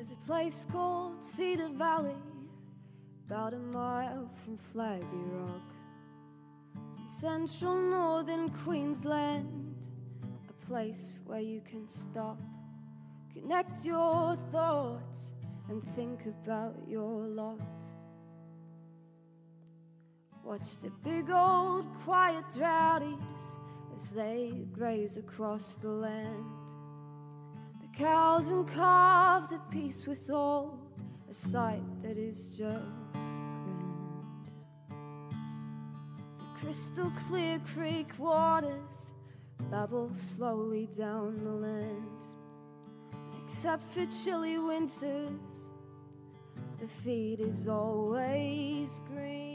There's a place called Ceda Valley, about a mile from Flaggy Rock, in central northern Queensland, a place where you can stop, connect your thoughts and think about your lot. Watch the big old quiet droughties as they graze across the land. The cows and calves at peace with all, a sight that is just grand. The crystal clear creek waters babble slowly down the land. Except for chilly winters, the feed is always green.